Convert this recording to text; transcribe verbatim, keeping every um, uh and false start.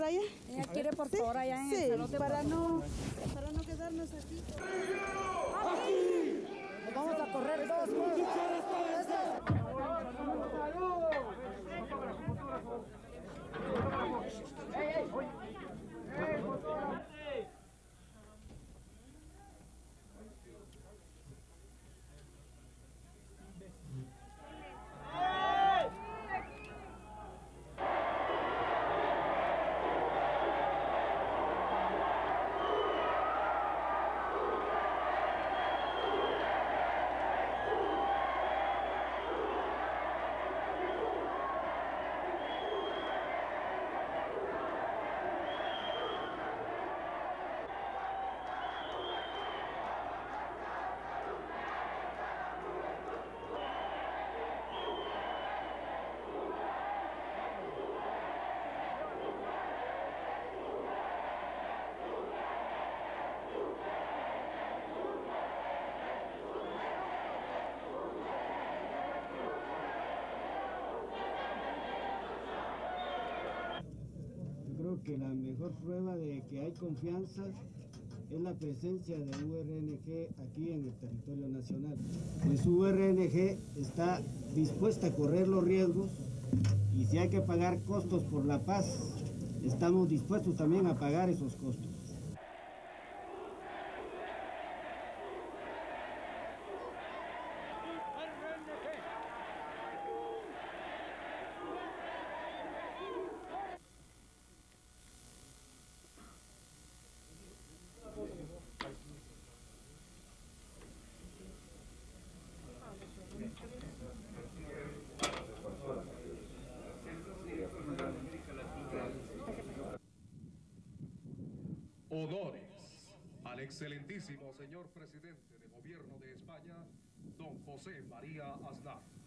por allá. Ella quiere por ¿Sí? favor allá en sí, el salote. para no, para no quedarnos aquí. ¡Aquí! Nos vamos a correr dos. Creo que la mejor prueba de que hay confianza es la presencia de U R N G aquí en el territorio nacional. Pues U R N G está dispuesta a correr los riesgos y si hay que pagar costos por la paz, estamos dispuestos también a pagar esos costos. Honores al excelentísimo señor presidente de gobierno de España, don José María Aznar.